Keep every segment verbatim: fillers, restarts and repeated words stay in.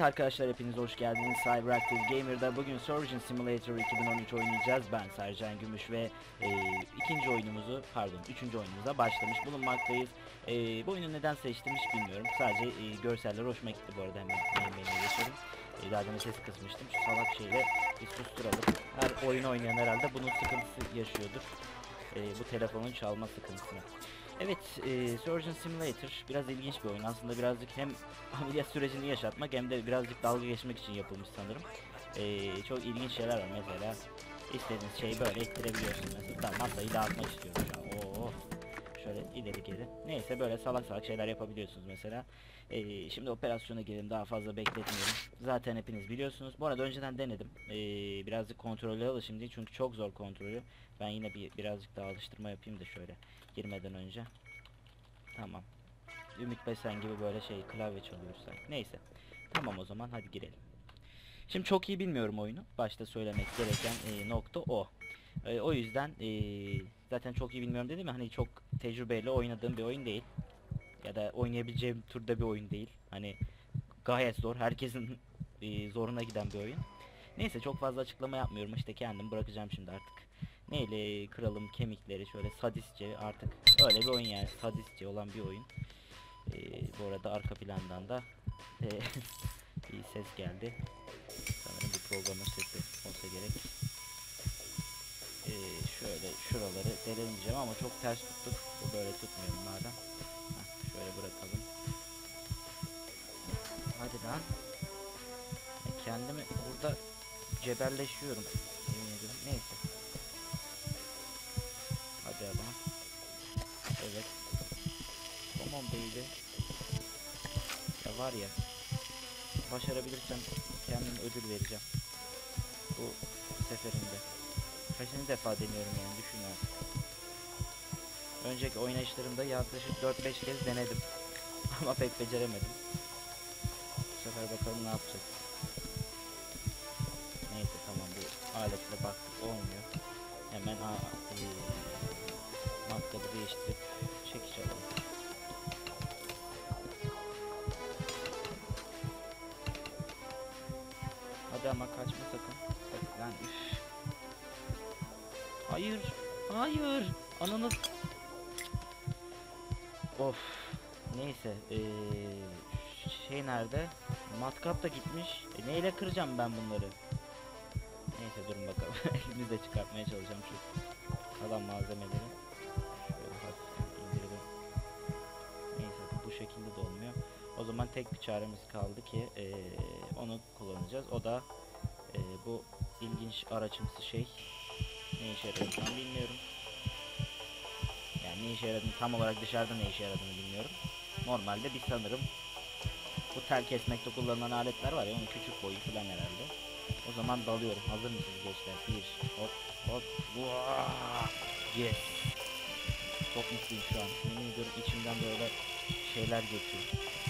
arkadaşlar, hepiniz hoş geldiniz. Cyberactive Gamer'da bugün Surgeon Simulator iki bin on üç oynayacağız. Ben Sercan Gümüş ve e, ikinci oyunumuzu, pardon üçüncü oyunumuza başlamış bulunmaktayız. E, bu oyunu neden seçtim hiç bilmiyorum. Sadece e, görseller hoşuma gitti bu arada, hemen menüye geçelim. E, daha demin sesi kısmıştım. Şu salak şeyle bir susturalım. Her oyun oynayan herhalde bunun sıkıntısı yaşıyordur. E, bu telefonun çalma sıkıntısını. Evet, e, Surgeon Simulator biraz ilginç bir oyun. Aslında birazcık hem ameliyat sürecini yaşatmak hem de birazcık dalga geçmek için yapılmış sanırım. E, çok ilginç şeyler var mesela. İstediğiniz şeyi böyle ettirebiliyorsunuz mesela. Ben masayı dağıtmak istiyorum şu an. Oo. Şöyle ileri geri. Neyse, böyle salak salak şeyler yapabiliyorsunuz mesela. E, şimdi operasyona girelim, daha fazla bekletmeyelim. Zaten hepiniz biliyorsunuz. Bu arada önceden denedim. E, birazcık kontrole alışayım diye, çünkü çok zor kontrolü. Ben yine bir birazcık daha alıştırma yapayım da şöyle girmeden önce. Tamam. Ümit Besen gibi böyle şey klavye çalıyoruz sanki. Neyse. Tamam, o zaman hadi girelim. Şimdi çok iyi bilmiyorum oyunu. Başta söylemek gereken e, nokta o. E, o yüzden e, zaten çok iyi bilmiyorum dedim ya, hani çok tecrübeyle oynadığım bir oyun değil. Ya da oynayabileceğim türde bir oyun değil. Hani gayet zor. Herkesin e, zoruna giden bir oyun. Neyse, çok fazla açıklama yapmıyorum. İşte kendim bırakacağım şimdi artık. Neyle kıralım kemikleri şöyle sadistçe, artık öyle bir oyun yani, sadistçe olan bir oyun. Ee, bu arada arka plandan da e, bir ses geldi. Sanırım bir programın sesi olsa gerek. Ee, şöyle şuraları delemeyeceğim ama çok ters tuttuk. Bu böyle tutmuyor bunlardan. Heh, şöyle bırakalım. Hadi lan. E, kendimi burada cebelleşiyorum. Yemin ediyorum. Neyse. Hadi ama. Evet. Come on baby. Ya var ya, başarabilirsem kendime ödül vereceğim. Bu seferinde. Kaçıncı defa deniyorum yani, düşün artık. Önceki oynayışlarımda yaklaşık dört beş kez denedim. Ama pek beceremedim. Bu sefer bakalım ne yapacak. Neyse, tamam, bu aletle baktık olmuyor. Hemen a e, maktabı değiştirip çekiş alalım. Hadi ama kaçma sakın. Bak lan, üf. Hayır. Hayır. Ananız. Of. Neyse. Ee, şey nerede? Matkap da gitmiş. E, neyle kıracağım ben bunları? Neyse, durun bakalım. Elimizle çıkartmaya çalışacağım şu kalan malzemeleri. Şöyle hafif indirelim. Neyse, bu şekilde de olmuyor. O zaman tek bir çaremiz kaldı ki ee, onu kullanacağız. O da ee, bu ilginç araçımsı şey. Ne işe yaradığını bilmiyorum. Yani ne işe yaradığını, tam olarak dışarıda ne işe yaradığını bilmiyorum. Normalde bir sanırım bu tel kesmekte kullanılan aletler var ya, onun küçük boyu falan herhalde. O zaman dalıyorum. Hazır mısınız gençler? Bir hop hop. Vaaah! Yes. Çok mutluyum şu an. Yemin ediyorum, içimden böyle şeyler geçiyor.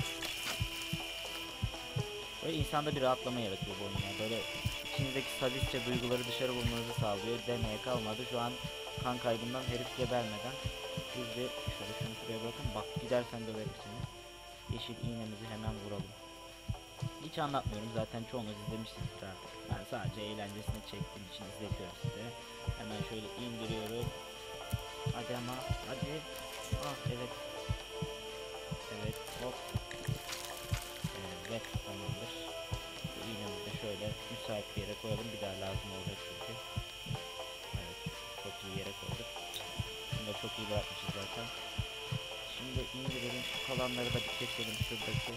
Böyle insanda bir rahatlama yaratıyor bu oyun ya. Böyle içinizdeki sadistçe duyguları dışarı vurmanızı sağlıyor. Demeye kalmadı. Şu an kan kaybından herif gebermeden biz de şöyle şunu şuraya bırakın. Bak, gidersen döverim seni. Yeşil iğnemizi hemen vuralım. Hiç anlatmıyorum, zaten çoğunuz izlemişsinizdir artık. Ben sadece eğlencesini çektiğim için izletiyorum size. Hemen şöyle indiriyorum. Hadi ama, hadi. Ah, evet. Evet, hop. Evet, tamamdır. Bu iğnemizi de şöyle müsait bir yere koyalım. Bir daha lazım olacak çünkü. Evet, çok iyi yere koyduk. Bunu da çok iyi bırakmışız zaten. Şimdi indirelim, şu kalanları da bir keselim şuradaki.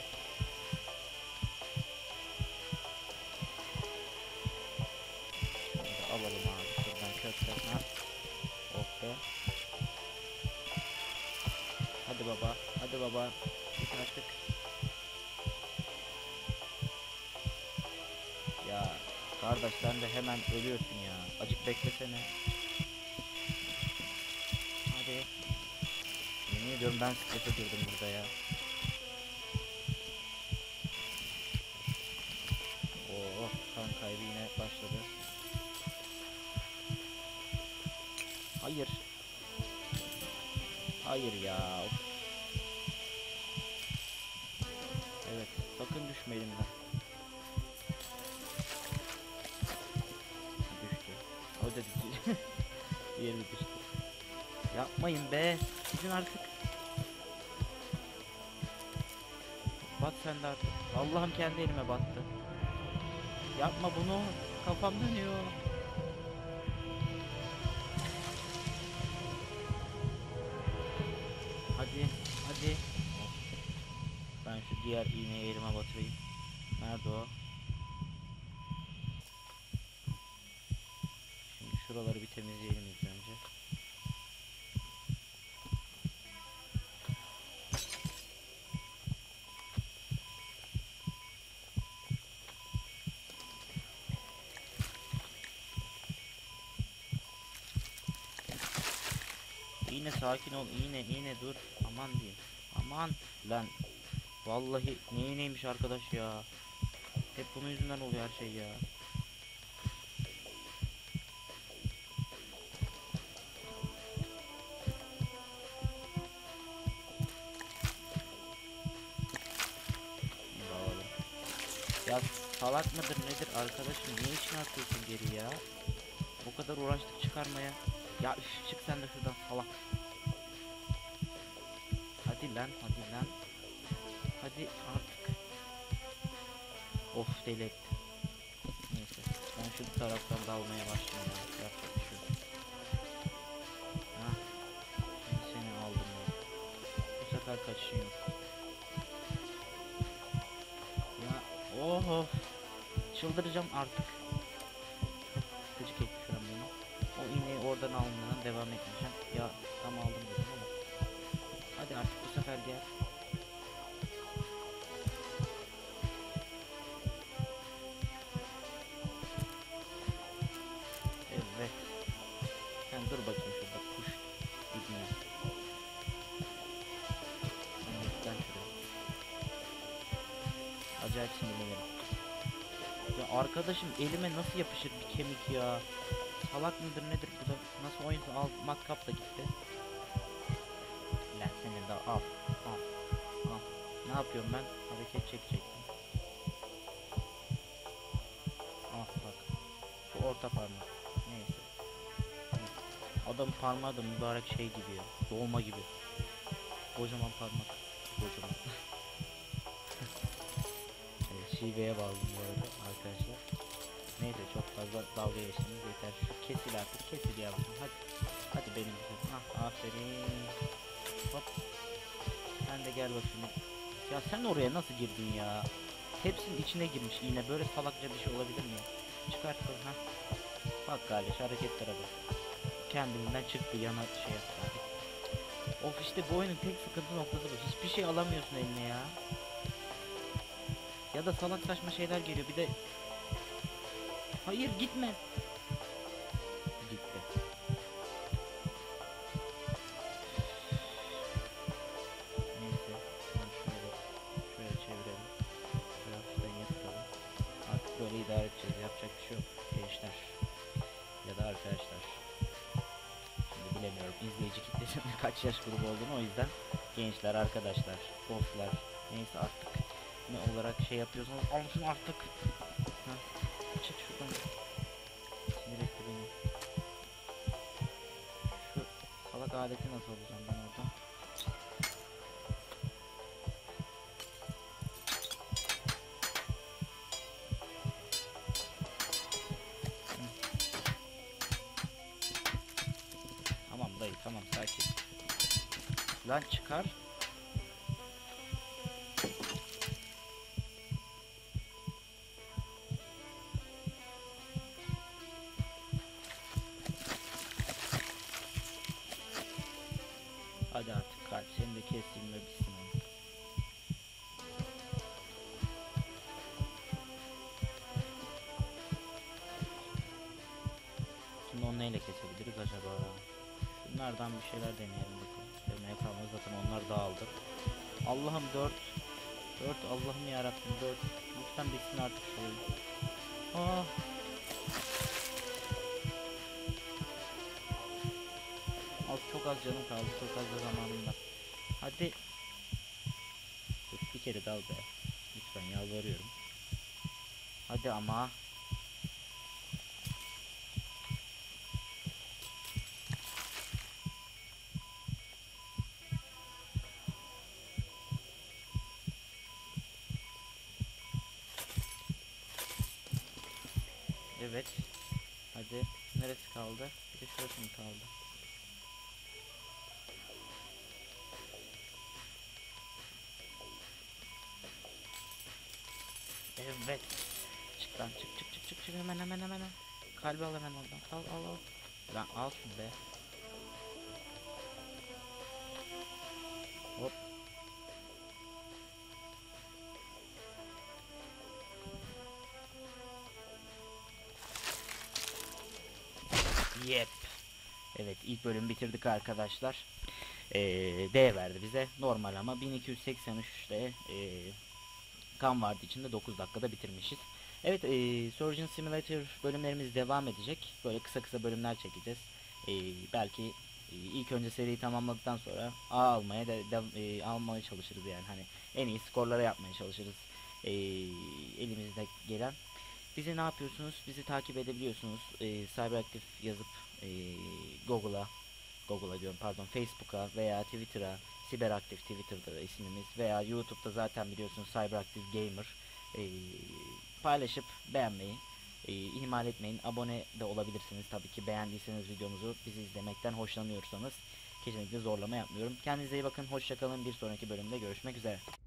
Alalım abi şuradan kökten. Ha. Oh be. Hadi baba. Hadi baba. Git artık. Ya kardeş, sen de hemen ölüyorsun ya. Acık beklesene. Hadi. Yemin ediyorum, ben strese girdim burada ya. Oo, kan kaybı yine başladı. Hayır. Hayır ya. Evet, sakın düşme elimden. Diğeri düştü. Yapmayın be. Gidin artık. Bat sen de artık. Allah'ım kendi elime battı. Yapma bunu. Kafam dönüyor. Hadi. Hadi. Ben şu diğer iğneyi elime batırayım. Nerede o? Şimdi şuraları bir temizleyelim ilk önce. İğne sakin ol, iğne iğne dur. Aman diyeyim. Aman lan. Vallahi ne iğneymiş arkadaş ya. Hep bunun yüzünden oluyor her şey ya. Bağladım. Ya salak mıdır nedir arkadaşım, niye içine atıyorsun geri ya? O kadar uğraştık çıkarmaya. Ya üf, çık sen de şuradan salak. Hadi lan hadi lan. Hadi artık. Of deli etti. Neyse ben şu taraftan dalmaya başlayayım ya. Yapacak bir şey yok. Hah. Şimdi seni aldım ya. Bu sefer kaçışın yok. Ya oho. Çıldıracağım artık. Gıcık etti şu an beni. O iğneyi oradan almadan devam etmeyeceğim. Ya tam aldım dedim ama. Hadi artık bu sefer gel. Evet. Sen dur bakayım şurada kuş gitmiyor. Sen git lan şuraya. Acayip sinirlenirim. Ya arkadaşım elime nasıl yapışır bir kemik ya? Salak mıdır nedir bu da? Nasıl oyun al, matkap da gitti. Lan seni de al. Al. Al. Ne yapıyorum ben? Hareket çekecektim. Al bak. Şu orta parmak. Neyse. Adam parmağı da mübarek şey gibi ya. Dolma gibi. Kocaman parmak. Kocaman. Evet, şiveye bağladım bu arada arkadaşlar. Neyse çok fazla dalga geçtiğimiz yeter. Şu kesil artık, kesil yavrum. Hadi. Hadi benim güzelim. Ah aferin. Hop. Sen de gel bakayım. Ya sen oraya nasıl girdin ya? Hepsinin içine girmiş yine. Böyle salakça bir şey olabilir mi? Çıkart ha. Bak kardeş hareketlere bak. Kendiliğinden çıktı yana şey yaptı. Of işte bu oyunun tek sıkıntı noktası bu. Hiçbir şey alamıyorsun eline ya. Ya da salak saçma şeyler geliyor. Bir de hayır gitme. Gitti. Neyse. Şöyle, şöyle çevirelim. Şöyle hafiften yatıralım. Artık böyle idare edeceğiz. Yapacak bir şey yok. Gençler. Ya da arkadaşlar. Şimdi bilemiyorum. İzleyici kitlesinin kaç yaş grubu olduğunu, o yüzden gençler, arkadaşlar, dostlar. Neyse artık. Ne olarak şey yapıyorsanız alın artık. Heh. Çık şuradan. Sinir etti beni. Şu salak aleti nasıl alacağım ben oradan? Tamam dayı, tamam sakin. Lan çıkar. Hadi artık kalp, seni de keseyim ve bitsin onu. Şimdi onu neyle kesebiliriz acaba? Şunlardan bir şeyler deneyelim bakalım. Demeye kalmaz zaten, onlar dağıldı. Allah'ım dört. dört Allah'ım yarabbim dört. Lütfen bitsin artık şu oyun. Ah. Az çok az canım kaldı, çok az da zamanım var. Hadi. Dur, bir kere dal be. Lütfen yalvarıyorum. Hadi ama. Evet. Hadi. Neresi kaldı? Bir de şurası mı kaldı? Evet. Çık lan, çık çık çık çık çık, hemen hemen hemen. Kalbi al hemen oradan. Al al al. Lan al şunu be. Hop. Yep. Evet, ilk bölümü bitirdik arkadaşlar. Ee, D verdi bize. Normal ama bin iki yüz seksen üçte ee, kan vardı içinde, dokuz dakikada bitirmişiz. Evet, ee, Surgeon Simulator bölümlerimiz devam edecek. Böyle kısa kısa bölümler çekeceğiz. Ee, belki ee, ilk önce seriyi tamamladıktan sonra A almaya da, da ee, almaya çalışırız yani. Hani en iyi skorlara yapmaya çalışırız. Ee, elimizde gelen. Bizi ne yapıyorsunuz? Bizi takip edebiliyorsunuz. Ee, Cyberactive yazıp ee, Google'a Google'a diyorum pardon, Facebook'a veya Twitter'a, Siberaktif Twitter'da ismimiz, veya YouTube'da zaten biliyorsunuz Cyberaktif Gamer. Ee, paylaşıp beğenmeyi ee, ihmal etmeyin. Abone de olabilirsiniz tabii ki, beğendiyseniz videomuzu, bizi izlemekten hoşlanıyorsanız. Kesinlikle zorlama yapmıyorum. Kendinize iyi bakın, hoşça kalın. Bir sonraki bölümde görüşmek üzere.